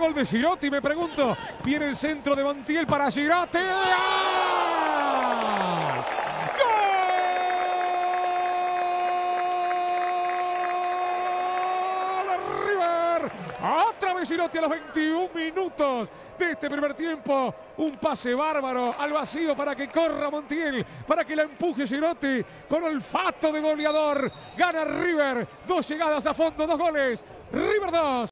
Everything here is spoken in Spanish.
gol de Girotti, me pregunto. Viene el centro de Montiel para Girotti. ¡Ah! ¡Gol de River! Otra vez Girotti a los 21 minutos de este primer tiempo. Un pase bárbaro al vacío para que corra Montiel, para que la empuje Girotti con olfato de goleador. Gana River. 2 llegadas a fondo, 2 goles. River 2.